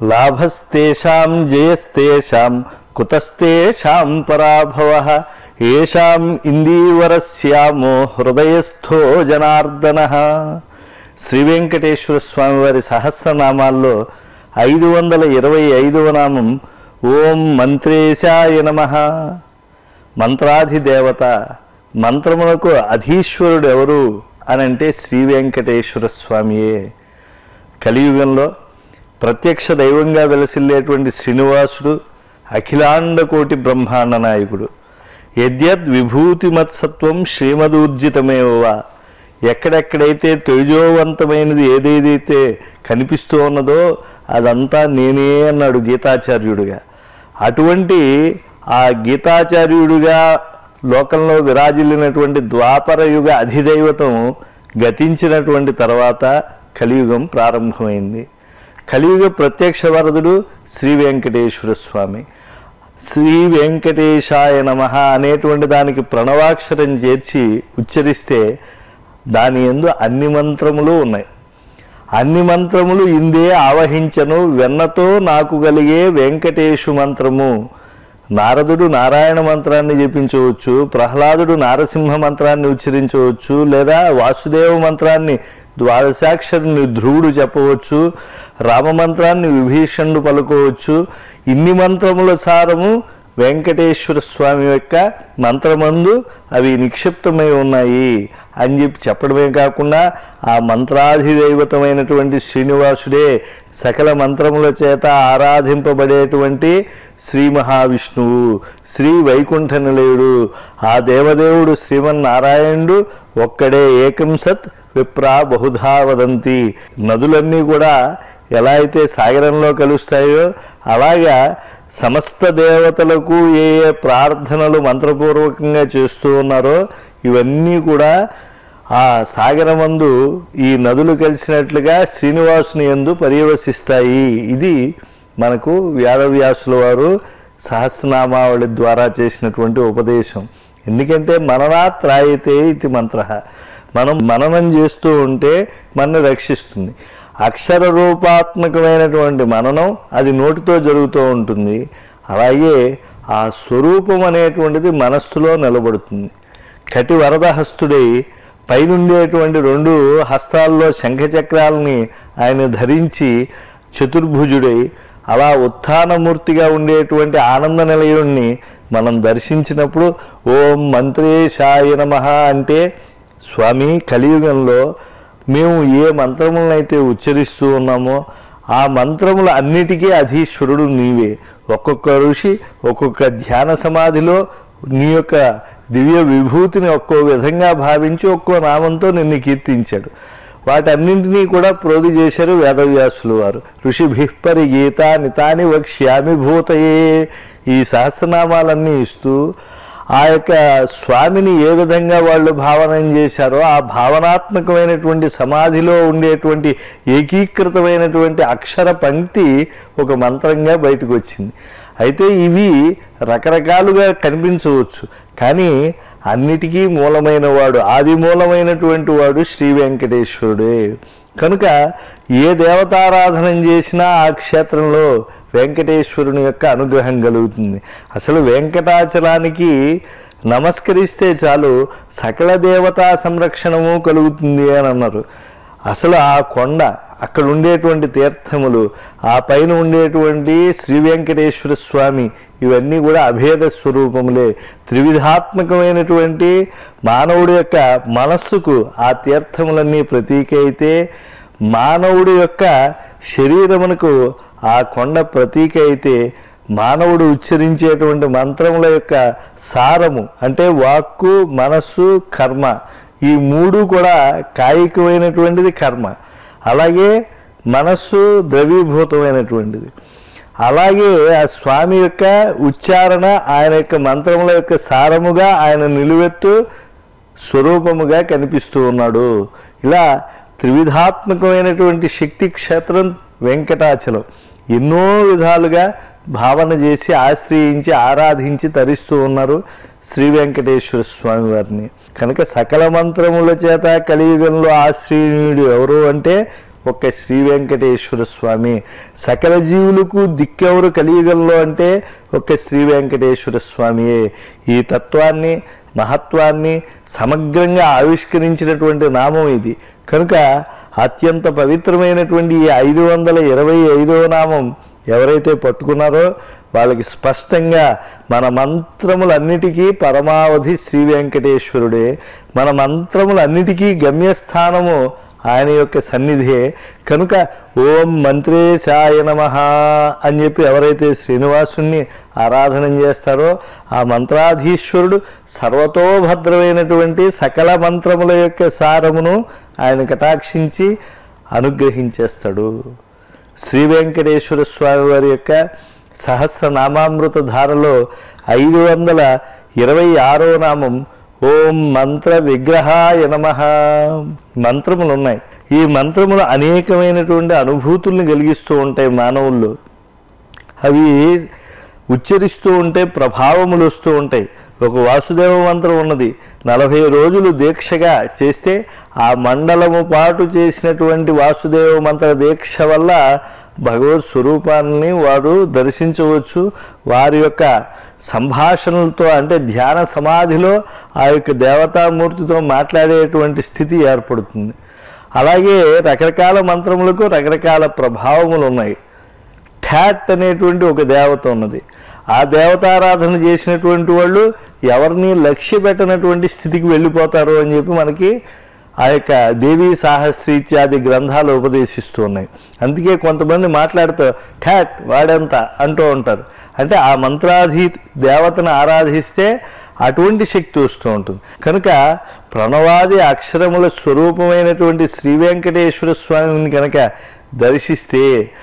లాభస్తేషాం జయస్తేషాం కుతస్తేషాం పరాభవః ఏషాం ఇందీవరస్యామో హృదయస్థో జనార్దనః. శ్రీ వెంకటేశ్వర స్వామి వారి సహస్రనామాల్లో 525వ నామం ఓం మంత్రేశాయ నమః. మంత్రాధిదేవత, మంత్రములకు అధీశ్వరుడు ఎవరు అనంటే శ్రీ వెంకటేశ్వర స్వామియే. కలియుగంలో ప్రత్యక్ష దైవంగా వెలసిల్లేటువంటి శ్రీనివాసుడు అఖిలాండ కోటి బ్రహ్మాండ నాయకుడు. యద్యద్ విభూతిమత్సత్వం శ్రీమదూర్జితమేవ. ఎక్కడెక్కడైతే తేజోవంతమైనది ఏదేదైతే కనిపిస్తూ ఉన్నదో అదంతా నేనే అన్నాడు గీతాచార్యుడిగా. అటువంటి ఆ గీతాచార్యుడిగా లోకంలో విరాజిల్లినటువంటి ద్వాపర యుగ అధిదైవతం గతించినటువంటి తర్వాత కలియుగం ప్రారంభమైంది. కలియుగ ప్రత్యక్ష వరదుడు శ్రీ వెంకటేశ్వర స్వామి. శ్రీ వెంకటేశాయ నమః అనేటువంటి దానికి ప్రణవాక్షరం చేర్చి ఉచ్చరిస్తే దాని యందు అన్ని మంత్రములు ఉన్నాయి. అన్ని మంత్రములు ఇందే ఆవహించను వెన్నతో నాకు కలిగే వెంకటేశు మంత్రము. నారదుడు నారాయణ మంత్రాన్ని జపించవచ్చు, ప్రహ్లాదుడు నారసింహ మంత్రాన్ని ఉచ్చరించవచ్చు, లేదా వాసుదేవ మంత్రాన్ని ద్వాదశాక్షరుని ధ్రువుడు చెప్పవచ్చు, రామమంత్రాన్ని విభీషణుడు పలుకోవచ్చు. ఇన్ని మంత్రముల సారము వెంకటేశ్వర స్వామి యొక్క మంత్రమందు అవి నిక్షిప్తమై ఉన్నాయి అని చెప్పడమే కాకుండా ఆ మంత్రాధిదైవతమైనటువంటి శ్రీనివాసుడే సకల మంత్రముల చేత ఆరాధింపబడేటువంటి శ్రీ మహావిష్ణువు, శ్రీ వైకుంఠ నిలయుడు. ఆ దేవదేవుడు శ్రీమన్నారాయణుడు ఒక్కడే. ఏకం సత్ విప్రా బహుధా వదంతి. నదులన్నీ కూడా ఎలా అయితే సాగరంలో కలుస్తాయో అలాగా సమస్త దేవతలకు ఏ ఏ ప్రార్థనలు మంత్రపూర్వకంగా చేస్తూ ఉన్నారో ఇవన్నీ కూడా ఆ సాగరమందు ఈ నదులు కలిసినట్లుగా శ్రీనివాసుని యందు పర్యవసిస్తాయి. ఇది మనకు వేదవ్యాసుల వారు సహస్రనామావళి ద్వారా చేసినటువంటి ఉపదేశం. ఎందుకంటే మననాత్ త్రాయతే ఇది మంత్ర. మనం మననం చేస్తూ ఉంటే మనని రక్షిస్తుంది. అక్షర రూపాత్మకమైనటువంటి మననం అది నోటితో జరుగుతూ ఉంటుంది. అలాగే ఆ స్వరూపం అనేటువంటిది మనస్సులో నిలబడుతుంది. కటి వరదహస్తుడై పైనుండేటువంటి 2 హస్తాల్లో శంఖచక్రాలని ఆయన ధరించి చతుర్భుజుడై అలా ఉత్థానమూర్తిగా ఉండేటువంటి ఆనంద నిలయుణ్ణి మనం దర్శించినప్పుడు ఓం మంత్రేశాయ నమః అంటే స్వామి కలియుగంలో మేము ఏ మంత్రములనైతే ఉచ్చరిస్తూ ఉన్నామో ఆ మంత్రముల అన్నిటికీ అధీశ్వరుడు నీవే. ఒక్కొక్క ఋషి ఒక్కొక్క ధ్యాన సమాధిలో నీ యొక్క దివ్య విభూతిని ఒక్కో విధంగా భావించి ఒక్కో నామంతో నిన్ను కీర్తించాడు. వాటన్నింటినీ కూడా ప్రోధి చేశారు వేదవ్యాసులు వారు. ఋషిభిః పరిగీత నితాని వక్ష్యామి భూతయే. ఈ సహస్రనామాలన్నీ ఇస్తూ ఆ యొక్క స్వామిని ఏ విధంగా వాళ్ళు భావనం చేశారో ఆ భావనాత్మకమైనటువంటి సమాధిలో ఉండేటువంటి ఏకీకృతమైనటువంటి అక్షర పంక్తి ఒక మంత్రంగా బయటకు వచ్చింది. అయితే ఇవి రకరకాలుగా కనిపించవచ్చు, కానీ అన్నిటికీ మూలమైన వాడు, ఆది మూలమైనటువంటి వాడు శ్రీ వెంకటేశ్వరుడే. కనుక ఏ దేవతారాధన చేసినా ఆ క్షేత్రంలో వెంకటేశ్వరుని యొక్క అనుగ్రహం కలుగుతుంది. అసలు వెంకటాచలానికి నమస్కరిస్తే చాలు సకల దేవతా సంరక్షణము కలుగుతుంది అని అన్నారు. అసలు ఆ కొండ, అక్కడ ఉండేటువంటి తీర్థములు, ఆ పైన ఉండేటువంటి శ్రీ వెంకటేశ్వర స్వామి ఇవన్నీ కూడా అభేద స్వరూపములే. త్రివిధాత్మకమైనటువంటి మానవుడి యొక్క మనస్సుకు ఆ తీర్థములన్నీ ప్రతీక అయితే, మానవుడి యొక్క శరీరమునకు ఆ కొండ ప్రతీక అయితే, మానవుడు ఉచ్చరించేటువంటి మంత్రముల యొక్క సారము అంటే వాక్కు, మనస్సు, కర్మ ఈ 3 కూడా కాయికమైనటువంటిది కర్మ. అలాగే మనస్సు ద్రవీభూతమైనటువంటిది. అలాగే ఆ స్వామి యొక్క ఉచ్చారణ ఆయన యొక్క మంత్రముల యొక్క సారముగా ఆయన నిలువెత్తు స్వరూపముగా కనిపిస్తూ ఉన్నాడు. ఇలా త్రివిధాత్మకమైనటువంటి శక్తి క్షేత్రం వెంకటాచలం. ఎన్నో విధాలుగా భావన చేసి ఆశ్రయించి ఆరాధించి తరిస్తూ ఉన్నారు శ్రీ వెంకటేశ్వర స్వామి వారిని. కనుక సకల మంత్రముల చేత కలియుగంలో ఆశ్రయుడు ఎవరు అంటే ఒక్క శ్రీ వెంకటేశ్వర స్వామి. సకల జీవులకు దిక్కెవరు కలియుగంలో అంటే ఒక్క శ్రీ వెంకటేశ్వర స్వామియే. ఈ తత్వాన్ని, మహత్వాన్ని సమగ్రంగా ఆవిష్కరించినటువంటి నామం ఇది. కనుక అత్యంత పవిత్రమైనటువంటి ఈ 525వ నామం ఎవరైతే పట్టుకున్నారో వాళ్ళకి స్పష్టంగా మన మంత్రములన్నిటికీ పరమావధి శ్రీ వెంకటేశ్వరుడే. మన మంత్రములన్నిటికీ గమ్యస్థానము ఆయన యొక్క సన్నిధే. కనుక ఓం మంత్రేశాయ నమః అని చెప్పి ఎవరైతే శ్రీనివాసుని ఆరాధన చేస్తారో ఆ మంత్రాధీశ్వరుడు సర్వతోభద్రమైనటువంటి సకల మంత్రముల యొక్క సారమును ఆయన కటాక్షించి అనుగ్రహించేస్తాడు. శ్రీ వెంకటేశ్వర స్వామి వారి యొక్క సహస్రనామామృత ధారలో 526వ నామం ఓం మంత్ర విగ్రహాయ నమః. మంత్రములు ఉన్నాయి. ఈ మంత్రములు అనేకమైనటువంటి అనుభూతుల్ని కలిగిస్తూ ఉంటాయి మానవుల్లో. అవి ఉచ్చరిస్తూ ఉంటే ప్రభావములు వస్తూ ఉంటాయి. ఒక వాసుదేవ మంత్రం ఉన్నది. 40 రోజులు దీక్షగా చేస్తే ఆ మండలము పాటు చేసినటువంటి వాసుదేవ మంత్ర దీక్ష వల్ల భగవత్ స్వరూపాన్ని వారు దర్శించవచ్చు. వారి యొక్క సంభాషణలతో అంటే ధ్యాన సమాధిలో ఆ యొక్క దేవతామూర్తితో మాట్లాడేటువంటి స్థితి ఏర్పడుతుంది. అలాగే రకరకాల మంత్రములకు రకరకాల ప్రభావములు ఉన్నాయి. ఠాట్ అనేటువంటి ఒక దేవత ఉన్నది. ఆ దేవతారాధన చేసినటువంటి వాళ్ళు ఎవరిని లక్ష్య పెట్టనటువంటి స్థితికి వెళ్ళిపోతారు అని చెప్పి మనకి ఆ యొక్క దేవీ సాహస్రి ఇత్యాది గ్రంథాలు ఉపదేశిస్తూ ఉన్నాయి. అందుకే కొంతమంది మాట్లాడుతూ ఠాట్ వాడంత అంటూ ఉంటారు. అంటే ఆ మంత్రాధీ దేవతను ఆరాధిస్తే అటువంటి శక్తి వస్తూ ఉంటుంది. కనుక ప్రణవాది అక్షరముల స్వరూపమైనటువంటి శ్రీ వెంకటేశ్వర స్వామిని కనుక దర్శిస్తే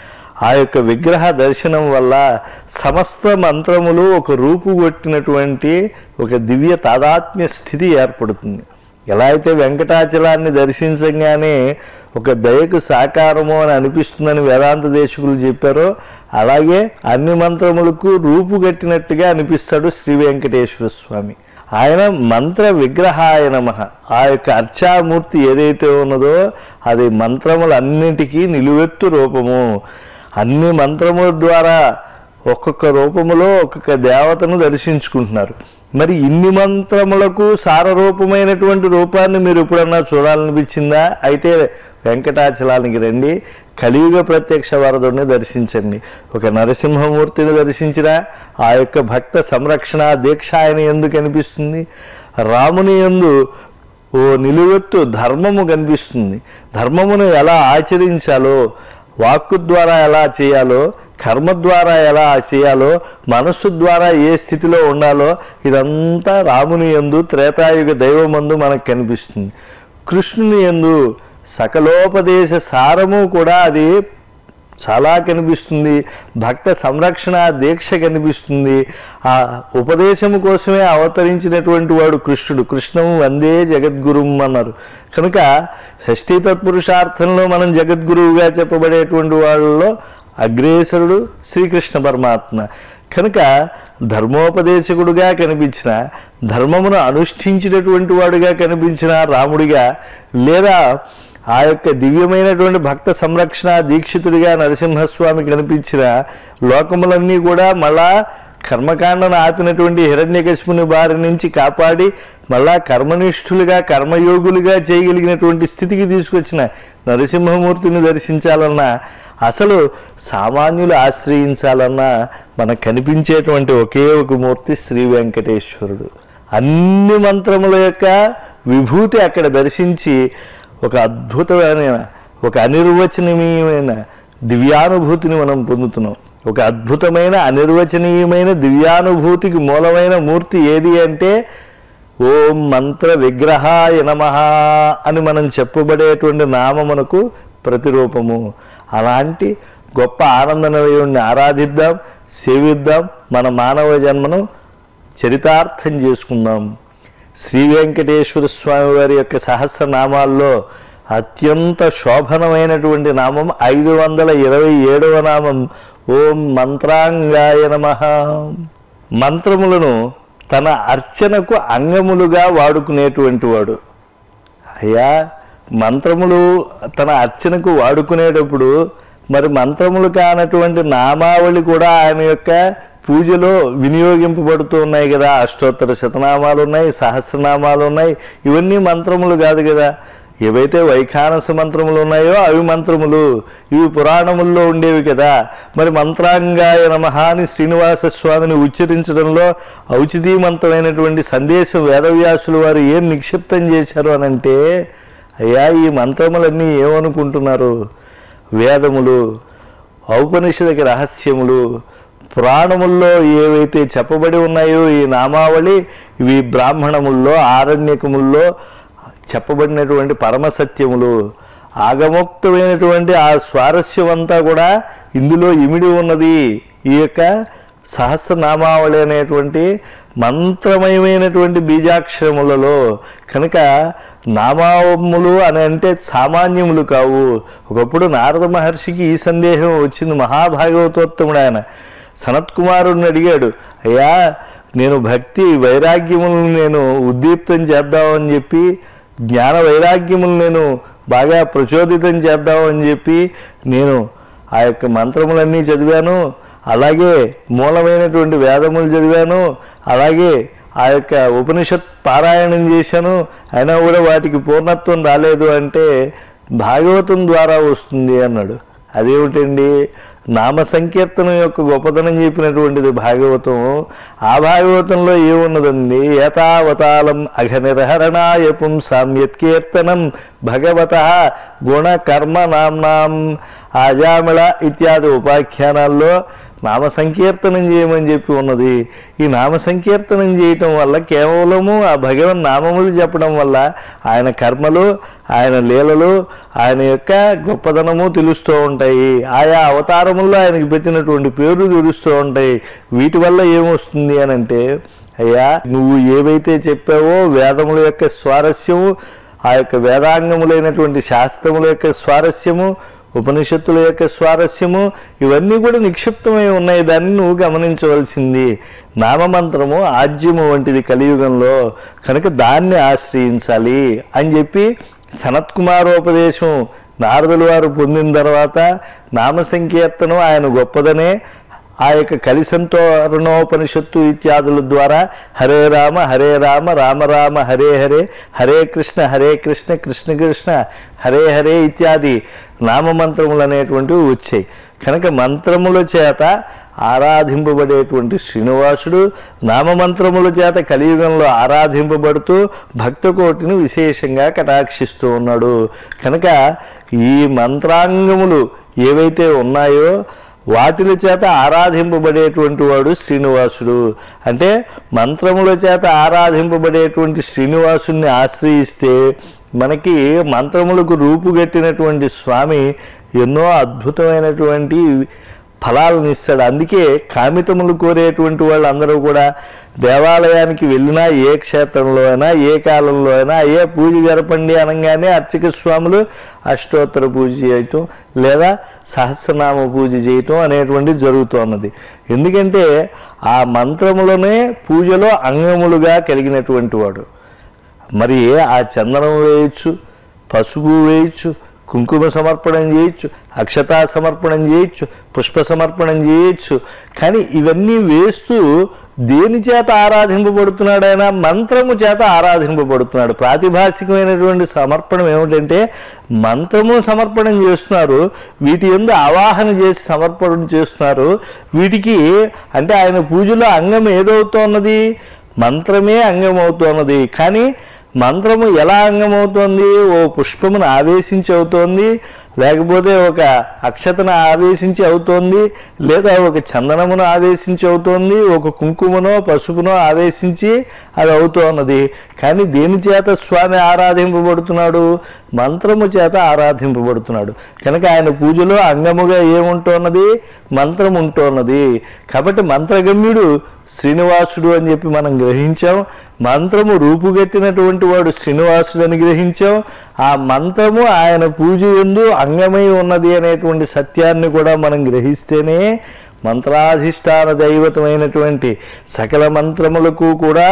ఆ యొక్క విగ్రహ దర్శనం వల్ల సమస్త మంత్రములు ఒక రూపుగొట్టినటువంటి ఒక దివ్య తాదాత్మ్య స్థితి ఏర్పడుతుంది. ఎలా అయితే వెంకటాచలాన్ని దర్శించగానే ఒక దయకు సాకారము అని అనిపిస్తుందని వేదాంత దేశకులు చెప్పారో అలాగే అన్ని మంత్రములకు రూపుగట్టినట్టుగా అనిపిస్తాడు శ్రీ వెంకటేశ్వర స్వామి. ఆయన మంత్ర విగ్రహాయ నమః. ఆ యొక్క అర్చామూర్తి ఏదైతే ఉన్నదో అది మంత్రములన్నిటికీ నిలువెత్తు రూపము. అన్ని మంత్రముల ద్వారా ఒక్కొక్క రూపములో ఒక్కొక్క దేవతను దర్శించుకుంటున్నారు. మరి ఇన్ని మంత్రములకు సారరూపమైనటువంటి రూపాన్ని మీరు ఎప్పుడన్నా చూడాలనిపించిందా? అయితే వెంకటాచలానికి రండి, కలియుగ ప్రత్యక్ష వరదుడిని దర్శించండి. ఒక నరసింహమూర్తిని దర్శించినా ఆ యొక్క భక్త సంరక్షణ దీక్ష ఆయన యందు కనిపిస్తుంది. రాముని యందు ఓ నిలువెత్తు ధర్మము కనిపిస్తుంది. ధర్మమును ఎలా ఆచరించాలో, వాక్కు ద్వారా ఎలా చేయాలో, కర్మ ద్వారా ఎలా చేయాలో, మనస్సు ద్వారా ఏ స్థితిలో ఉండాలో ఇదంతా రాముని యందు త్రేతాయుగ దైవమందు మనకు కనిపిస్తుంది. కృష్ణుని యందు సకలోపదేశ సారము కూడా అది చాలా కనిపిస్తుంది. భక్త సంరక్షణ దీక్ష కనిపిస్తుంది. ఆ ఉపదేశము కోసమే అవతరించినటువంటి వాడు కృష్ణుడు. కృష్ణము వందే జగద్గురుం అన్నారు. కనుక షష్ఠీ తత్పురుషార్థంలో మనం జగద్గురువుగా చెప్పబడేటువంటి వాళ్ళలో అగ్రేసరుడు శ్రీకృష్ణ పరమాత్మ. కనుక ధర్మోపదేశకుడుగా కనిపించిన, ధర్మమును అనుష్ఠించినటువంటి వాడుగా కనిపించిన రాముడిగా, లేదా ఆ యొక్క దివ్యమైనటువంటి భక్త సంరక్షణ దీక్షితుడిగా నరసింహస్వామి కనిపించిన, లోకములన్నీ కూడా మళ్ళా కర్మకాండను ఆపినటువంటి హిరణ్యకశిపుని బారి నుంచి కాపాడి మళ్ళా కర్మనిష్ఠులుగా కర్మయోగులుగా చేయగలిగినటువంటి స్థితికి తీసుకొచ్చిన నరసింహమూర్తిని దర్శించాలన్నా, అసలు సామాన్యులు ఆశ్రయించాలన్నా మనకు కనిపించేటువంటి ఒకే ఒక మూర్తి శ్రీ వెంకటేశ్వరుడు. అన్ని మంత్రముల యొక్క విభూతి అక్కడ దర్శించి ఒక అద్భుతమైన, ఒక అనిర్వచనీయమైన దివ్యానుభూతిని మనం పొందుతున్నాం. ఒక అద్భుతమైన అనిర్వచనీయమైన దివ్యానుభూతికి మూలమైన మూర్తి ఏది అంటే ఓం మంత్ర విగ్రహాయ నమః అని మనం చెప్పబడేటువంటి నామమునకు ప్రతిరూపము. అలాంటి గొప్ప ఆనంద నిలయుడిని ఆరాధిద్దాం, సేవిద్దాం, మన మానవ జన్మను చరితార్థం చేసుకుందాం. శ్రీ వెంకటేశ్వర స్వామి వారి యొక్క సహస్రనామాల్లో అత్యంత శోభనమైనటువంటి నామం 527వ నామం ఓం మంత్రాంగాయ నమః. మంత్రములను తన అర్చనకు అంగములుగా వాడుకునేటువంటి వాడు. అయ్యా మంత్రములు తన అర్చనకు వాడుకునేటప్పుడు మరి మంత్రములు కానటువంటి నామావళి కూడా ఆయన యొక్క పూజలో వినియోగింపబడుతూ ఉన్నాయి కదా. అష్టోత్తర శతనామాలు ఉన్నాయి, సహస్రనామాలు ఉన్నాయి. ఇవన్నీ మంత్రములు కాదు కదా. ఏవైతే వైఖానస మంత్రములు ఉన్నాయో అవి మంత్రములు, ఇవి పురాణముల్లో ఉండేవి కదా. మరి మంత్రాంగాయ నమః అని శ్రీనివాస స్వామిని ఉచ్చరించడంలో ఔచితీమంతమైనటువంటి సందేశం వేదవ్యాసులు వారు ఏం నిక్షిప్తం చేశారు అనంటే, అయ్యా ఈ మంత్రములన్నీ ఏమనుకుంటున్నారు? వేదములు, ఔపనిషదిక రహస్యములు, పురాణముల్లో ఏవైతే చెప్పబడి ఉన్నాయో ఈ నామావళి, ఇవి బ్రాహ్మణముల్లో, ఆరణ్యకముల్లో చెప్పబడినటువంటి పరమసత్యములు. ఆగమోక్తమైనటువంటి ఆ స్వారస్యం అంతా కూడా ఇందులో ఇమిడి ఉన్నది. ఈ యొక్క సహస్రనామావళి అనేటువంటి మంత్రమయమైనటువంటి బీజాక్షరములలో. కనుక నామములు అని అంటే సామాన్యములు కావు. ఒకప్పుడు నారద మహర్షికి ఈ సందేహం వచ్చింది. మహాభాగవతోత్తముడు ఆయన సనత్కుమారుడిని అడిగాడు, అయ్యా నేను భక్తి వైరాగ్యములను నేను ఉద్దీప్తం చేద్దామని చెప్పి, జ్ఞాన వైరాగ్యములు నేను బాగా ప్రచోదితం చేద్దామని చెప్పి నేను ఆ యొక్క మంత్రములన్నీ చదివాను, అలాగే మూలమైనటువంటి వేదములు చదివాను, అలాగే ఆ యొక్క ఉపనిషత్ పారాయణం చేశాను, అయినా కూడా వాటికి పూర్ణత్వం రాలేదు అంటే భాగవతం ద్వారా వస్తుంది అన్నాడు. అదేమిటండి? నామ సంకీర్తనం యొక్క గొప్పతనం చెప్పినటువంటిది భాగవతం. ఆ భాగవతంలో ఏమున్నదండి? ఏతావతాళం అఘనిరహరణాయ పుంసాం యత్కీర్తనం భగవతః గుణ కర్మ నామ్నాం ఆజామిళ ఇత్యాది ఉపాఖ్యానాల్లో నామ సంకీర్తనం చేయమని చెప్పి ఉన్నది. ఈ నామ సంకీర్తనం చేయటం వల్ల కేవలము ఆ భగవన్ నామములు చెప్పడం వల్ల ఆయన కర్మలు, ఆయన లీలలు, ఆయన యొక్క గొప్పదనము తెలుస్తూ ఉంటాయి. ఆయా అవతారముల్లో ఆయనకి పెట్టినటువంటి పేర్లు తెలుస్తూ ఉంటాయి. వీటి వల్ల ఏమొస్తుంది అని అంటే, అయ్యా నువ్వు ఏవైతే చెప్పావో వేదముల యొక్క స్వారస్యము, ఆ యొక్క వేదాంగములైనటువంటి శాస్త్రముల యొక్క స్వారస్యము, ఉపనిషత్తుల యొక్క స్వారస్యము, ఇవన్నీ కూడా నిక్షిప్తమై ఉన్నాయి. దాన్ని నువ్వు గమనించవలసింది. నామమంత్రము ఆజ్యము వంటిది కలియుగంలో, కనుక దాన్ని ఆశ్రయించాలి అని చెప్పి సనత్కుమారోపదేశం నారదుల వారు పొందిన తర్వాత నామ సంకీర్తనం ఆయన గొప్పదనే ఆ యొక్క కలిసంతోరణోపనిషత్తు ఇత్యాదుల ద్వారా హరే రామ రామ రామ హరే హరే, హరే కృష్ణ కృష్ణ కృష్ణ హరే హరే ఇత్యాది నామమంత్రములు అనేటువంటివి వచ్చాయి. కనుక మంత్రముల చేత ఆరాధింపబడేటువంటి శ్రీనివాసుడు నామమంత్రముల చేత కలియుగంలో ఆరాధింపబడుతూ భక్తకోటిని విశేషంగా కటాక్షిస్తూ ఉన్నాడు. కనుక ఈ మంత్రాంగములు ఏవైతే ఉన్నాయో వాటిల చేత ఆరాధింపబడేటువంటి వాడు శ్రీనివాసుడు. అంటే మంత్రముల చేత ఆరాధింపబడేటువంటి శ్రీనివాసుని ఆశ్రయిస్తే మనకి మంత్రములకు రూపుగట్టినటువంటి స్వామి ఎన్నో అద్భుతమైనటువంటి ఫలాలను ఇస్తాడు. అందుకే కామితములు కోరేటువంటి వాళ్ళందరూ కూడా దేవాలయానికి వెళ్ళినా, ఏ క్షేత్రంలో అయినా, ఏ కాలంలో అయినా, ఏ పూజ జరపండి అనగానే అర్చక స్వాములు అష్టోత్తర పూజ చేయటం లేదా సహస్రనామ పూజ చేయటం అనేటువంటిది జరుగుతున్నది. ఎందుకంటే ఆ మంత్రములనే పూజలో అంగములుగా కలిగినటువంటి వాడు. మరి ఆ చందనం వేయచ్చు, పసుపు వేయచ్చు, కుంకుమ సమర్పణం చేయొచ్చు, అక్షతా సమర్పణం చేయొచ్చు, పుష్ప సమర్పణం చేయొచ్చు. కానీ ఇవన్నీ వేస్తూ దేని చేత ఆరాధింపబడుతున్నాడు? ఆయన మంత్రము చేత ఆరాధింపబడుతున్నాడు. ప్రాతిభాసికమైనటువంటి సమర్పణం ఏమిటంటే మంత్రము సమర్పణం చేస్తున్నారు, వీటి యందు ఆవాహన చేసి సమర్పణం చేస్తున్నారు. వీటికి అంటే ఆయన పూజలో అంగం ఏదవుతోన్నది? మంత్రమే అంగం అవుతున్నది. కానీ మంత్రము ఎలా అంగమవుతోంది? ఓ పుష్పమును ఆవేశించి అవుతోంది, లేకపోతే ఒక అక్షతను ఆవేశించి అవుతోంది, లేదా ఒక చందనమును ఆవేశించి అవుతోంది, ఒక కుంకుమనో పసుపునో ఆవేశించి అది అవుతోన్నది. కానీ దేని చేత స్వామి ఆరాధింపబడుతున్నాడు? మంత్రము చేత ఆరాధింపబడుతున్నాడు. కనుక ఆయన పూజలో అంగముగా ఏముంటున్నది? మంత్రం ఉంటున్నది. కాబట్టి మంత్రగమ్యుడు శ్రీనివాసుడు అని చెప్పి మనం గ్రహించాం. మంత్రము రూపుగట్టినటువంటి వాడు శ్రీనివాసుడు అని గ్రహించాం. ఆ మంత్రము ఆయన పూజ యందు అంగమై ఉన్నది అనేటువంటి సత్యాన్ని కూడా మనం గ్రహిస్తేనే మంత్రాధిష్టాన దైవతమైనటువంటి సకల మంత్రములకు కూడా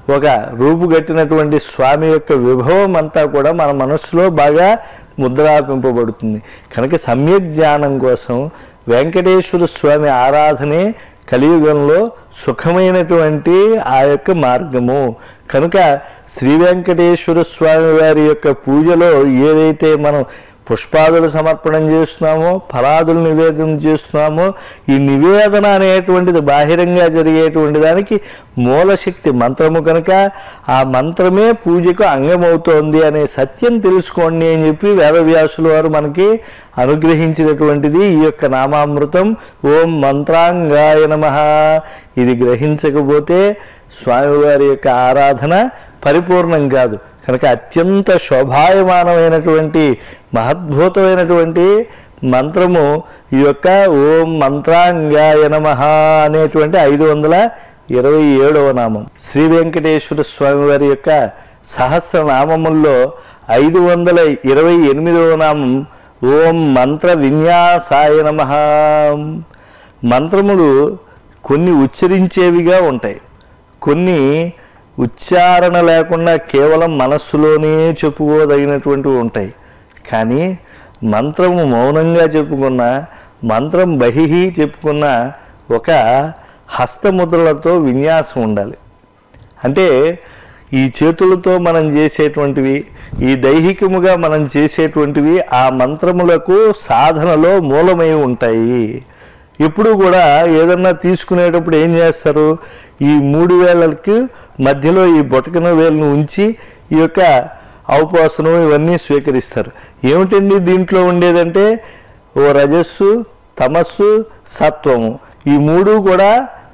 ఒక రూపుగట్టినటువంటి స్వామి యొక్క విభవం అంతా కూడా మన మనస్సులో బాగా ముద్రాపింపబడుతుంది. కనుక సమ్యక్ జ్ఞానం కోసం వెంకటేశ్వర స్వామి ఆరాధనే కలియుగంలో సుఖమైనటువంటి ఆ యొక్క మార్గము. కనుక శ్రీ వెంకటేశ్వర స్వామి వారి యొక్క పూజలో ఏదైతే మనం పుష్పాదులు సమర్పణం చేస్తున్నామో, ఫలాదులు నివేదన చేస్తున్నామో, ఈ నివేదన అనేటువంటిది బాహిరంగా జరిగేటువంటి దానికి మూలశక్తి మంత్రము. కనుక ఆ మంత్రమే పూజకు అంగమవుతోంది అనే సత్యం తెలుసుకోండి అని చెప్పి వేదవ్యాసుల వారు మనకి అనుగ్రహించినటువంటిది ఈ యొక్క నామామృతం. ఓం మంత్రాంగాయ నమః. ఇది గ్రహించకపోతే స్వామివారి యొక్క ఆరాధన పరిపూర్ణం కాదు. కనుక అత్యంత శోభాయమానమైనటువంటి మహద్భుతమైనటువంటి మంత్రము ఈ యొక్క ఓం మంత్రాంగాయ నమః అనేటువంటి 527వ నామం. శ్రీ వెంకటేశ్వర స్వామి వారి యొక్క సహస్రనామముల్లో 528వ నామం ఓం మంత్ర విన్యాసాయ నమః. మంత్రములు కొన్ని ఉచ్చరించేవిగా ఉంటాయి, కొన్ని ఉచ్చారణ లేకుండా కేవలం మనస్సులోనే చెప్పుకోదగినటువంటివి ఉంటాయి. కానీ మంత్రము మౌనంగా చెప్పుకున్న, మంత్రం బహిహి చెప్పుకున్న ఒక హస్తముద్రలతో విన్యాసం ఉండాలి. అంటే ఈ చేతులతో మనం చేసేటువంటివి, ఈ దైహికముగా మనం చేసేటువంటివి ఆ మంత్రములకు సాధనలో మూలమై ఉంటాయి. ఎప్పుడు కూడా ఏదన్నా తీసుకునేటప్పుడు ఏం చేస్తారు, ఈ 3 వేళ్ళకి మధ్యలో ఈ బొటకన వేలును ఉంచి ఈ యొక్క ఔపాసనం ఇవన్నీ స్వీకరిస్తారు. ఏమిటండి దీంట్లో ఉండేదంటే ఓ రజస్సు, తమస్సు, సత్వము, ఈ 3 కూడా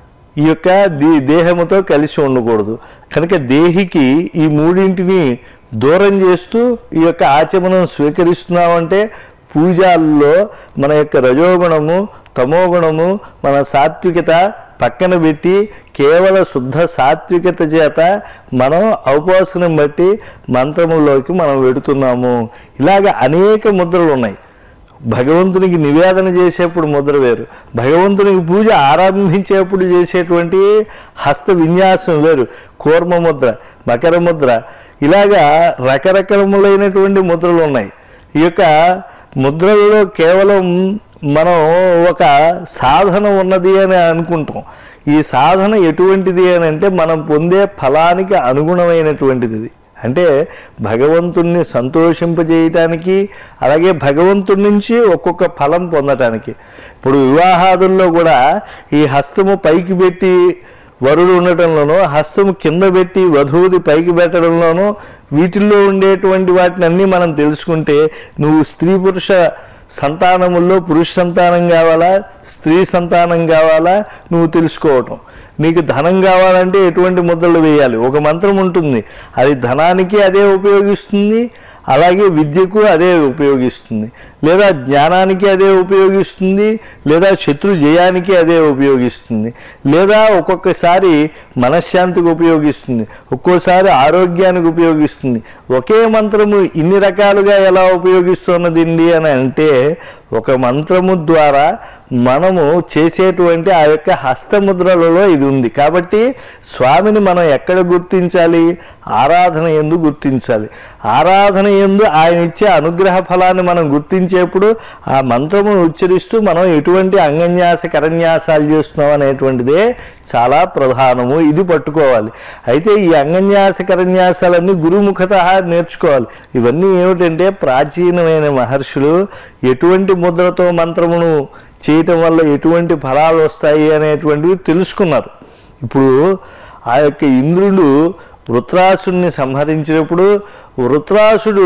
ఈ యొక్క దేహముతో కలిసి ఉండకూడదు. కనుక దేహికి ఈ 3ంటిని దూరం చేస్తూ ఈ యొక్క ఆచమనం స్వీకరిస్తున్నామంటే పూజల్లో మన యొక్క రజోగుణము, తమోగుణము, మన సాత్వికత పక్కన పెట్టి కేవల శుద్ధ సాత్వికత చేత మనం ఔపాసనం బట్టి మంత్రములోకి మనం వెడుతున్నాము. ఇలాగ అనేక ముద్రలు ఉన్నాయి. భగవంతునికి నివేదన చేసేప్పుడు ముద్ర వేరు, భగవంతునికి పూజ ఆరంభించేప్పుడు చేసేటువంటి హస్త విన్యాసం వేరు. కూర్మ ముద్ర, మకర ముద్ర, ఇలాగా రకరకములైనటువంటి ముద్రలు ఉన్నాయి. ఈ యొక్క ముద్రలలో కేవలం మనం ఒక సాధన ఉన్నది అని అనుకుంటాం. ఈ సాధన ఎటువంటిది అని అంటే మనం పొందే ఫలానికి అనుగుణమైనటువంటిది. అంటే భగవంతుణ్ణి సంతోషింపజేయటానికి, అలాగే భగవంతుడి నుంచి ఒక్కొక్క ఫలం పొందటానికి. ఇప్పుడు వివాహాదుల్లో కూడా ఈ హస్తము పైకి పెట్టి వరుడు ఉండటంలోనూ, హస్తము కింద పెట్టి వధువుది పైకి పెట్టడంలోనూ, వీటిల్లో ఉండేటువంటి వాటిని అన్నీ మనం తెలుసుకుంటే నువ్వు స్త్రీ పురుష సంతానముల్లో పురుష సంతానం కావాలా, స్త్రీ సంతానం కావాలా నువ్వు తెలుసుకోవటం. నీకు ధనం కావాలంటే ఎటువంటి ముద్రలు వేయాలి, ఒక మంత్రం ఉంటుంది, అది ధనానికి అదే ఉపయోగిస్తుంది, అలాగే విద్యకు అదే ఉపయోగిస్తుంది, లేదా జ్ఞానానికి అదే ఉపయోగిస్తుంది, లేదా శత్రు జయానికి అదే ఉపయోగిస్తుంది, లేదా ఒక్కొక్కసారి మనశ్శాంతికి ఉపయోగిస్తుంది, ఒక్కోసారి ఆరోగ్యానికి ఉపయోగిస్తుంది. ఒకే మంత్రము ఇన్ని రకాలుగా ఎలా ఉపయోగిస్తున్నదండి అని అంటే ఒక మంత్రము ద్వారా మనము చేసేటువంటి ఆ యొక్క హస్తముద్రలలో ఇది ఉంది. కాబట్టి స్వామిని మనం ఎక్కడ గుర్తించాలి, ఆరాధన యందు గుర్తించాలి. ఆరాధన యందు ఆయన ఇచ్చే అనుగ్రహ ఫలాన్ని మనం గుర్తించేప్పుడు ఆ మంత్రమును ఉచ్చరిస్తూ మనం ఎటువంటి అంగన్యాస కరన్యాసాలు చేస్తున్నాం అనేటువంటిదే చాలా ప్రధానము. ఇది పట్టుకోవాలి. అయితే ఈ అంగన్యాస కరన్యాసాలన్నీ గురుముఖత నేర్చుకోవాలి. ఇవన్నీ ఏమిటంటే ప్రాచీనమైన మహర్షులు ఎటువంటి ముద్రతో మంత్రమును చేయటం వల్ల ఎటువంటి ఫలాలు వస్తాయి అనేటువంటివి తెలుసుకున్నారు. ఇప్పుడు ఆ యొక్క ఇంద్రుడు వృత్రాసుడిని సంహరించినప్పుడు వృత్రాసుడు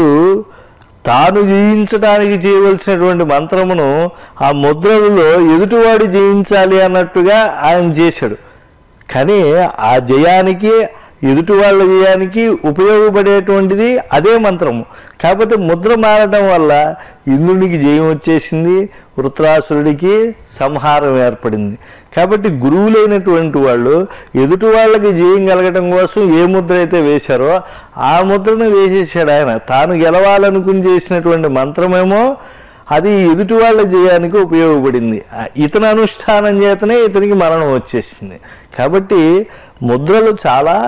తాను జయించడానికి చేయవలసినటువంటి మంత్రమును ఆ ముద్రలలో ఎదుటివాడు జయించాలి అన్నట్టుగా ఆయన చేశాడు. కానీ ఆ జయానికి, ఎదుటి వాళ్ళ జయానికి ఉపయోగపడేటువంటిది అదే మంత్రము. కాకపోతే ముద్ర మారడం వల్ల ఇంద్రునికి జయం వచ్చేసింది, వృత్రాసురుడికి సంహారం ఏర్పడింది. కాబట్టి గురువులైనటువంటి వాళ్ళు ఎదుటి వాళ్ళకి జయం కలగడం కోసం ఏ ముద్ర అయితే వేశారో ఆ ముద్రను వేసేసాడు ఆయన. తాను గెలవాలనుకుని చేసినటువంటి మంత్రమేమో అది ఎదుటి వాళ్ళ జయానికి ఉపయోగపడింది. ఇతని అనుష్ఠానం చేతనే ఇతనికి మరణం వచ్చేసింది. కాబట్టి ముద్రలు చాలా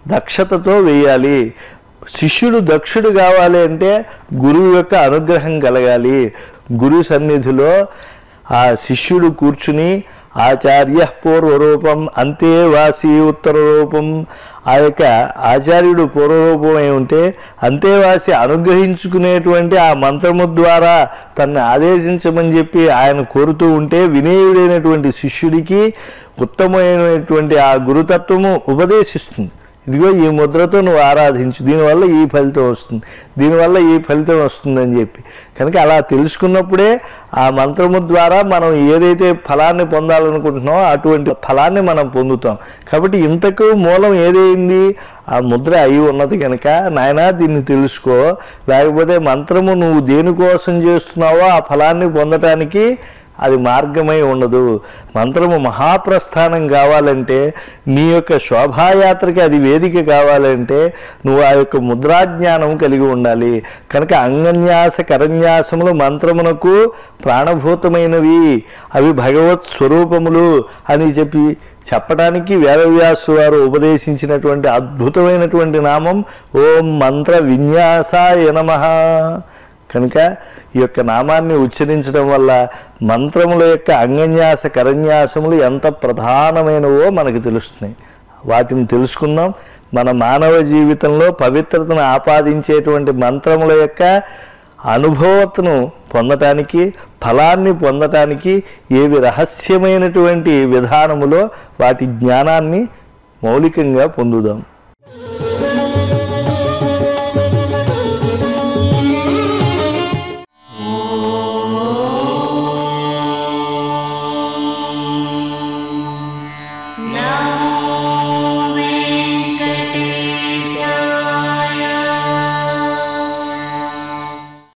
దక్షతతో వేయాలి. శిష్యుడు దక్షుడు కావాలి అంటే గురువు యొక్క అనుగ్రహం కలగాలి. గురు సన్నిధిలో ఆ శిష్యుడు కూర్చుని ఆచార్య పూర్వరూపం అంతే వాసి ఉత్తర రూపం, ఆ యొక్క ఆచార్యుడు పూర్వరూపమై ఉంటే అంతేవాసి అనుగ్రహించుకునేటువంటి ఆ మంత్రము ద్వారా తనని ఆదేశించమని చెప్పి ఆయన కోరుతూ ఉంటే వినేయుడైనటువంటి శిష్యుడికి ఉత్తమమైనటువంటి ఆ గురుతత్వము ఉపదేశిస్తుంది. ఇదిగో ఈ ముద్రతో నువ్వు ఆరాధించు, దీనివల్ల ఈ ఫలితం వస్తుంది, దీనివల్ల ఈ ఫలితం వస్తుందని చెప్పి. కనుక అలా తెలుసుకున్నప్పుడే ఆ మంత్రము ద్వారా మనం ఏదైతే ఫలాన్ని పొందాలనుకుంటున్నామో అటువంటి ఫలాన్ని మనం పొందుతాం. కాబట్టి ఇంతకు మూలం ఏదైంది? ఆ ముద్ర అయి ఉన్నది. కనుక నాయనా దీన్ని తెలుసుకో, లేకపోతే మంత్రము నువ్వు దేనికోసం చేస్తున్నావో ఆ ఫలాన్ని పొందటానికి అది మార్గమై ఉండదు. మంత్రము మహాప్రస్థానం కావాలంటే, నీ యొక్క శోభాయాత్రకి అది వేదిక కావాలంటే నువ్వు ఆ యొక్క ముద్రాజ్ఞానం కలిగి ఉండాలి. కనుక అంగన్యాస కరన్యాసములు మంత్రమునకు ప్రాణభూతమైనవి, అవి భగవత్ స్వరూపములు అని చెప్పడానికి వేదవ్యాసు వారు ఉపదేశించినటువంటి అద్భుతమైనటువంటి నామం ఓం మంత్ర విన్యాసాయ నమః. కనుక ఈ యొక్క నామాన్ని ఉచ్చరించడం వల్ల మంత్రముల యొక్క అంగన్యాస కరన్యాసములు ఎంత ప్రధానమైనవో మనకు తెలుస్తున్నాయి. వాటిని తెలుసుకుందాం. మన మానవ జీవితంలో పవిత్రతను ఆపాదించేటువంటి మంత్రముల యొక్క అనుభవతను పొందటానికి, ఫలాన్ని పొందటానికి ఏవి రహస్యమైనటువంటి విధానములో వాటి జ్ఞానాన్ని మౌలికంగా పొందుదాం.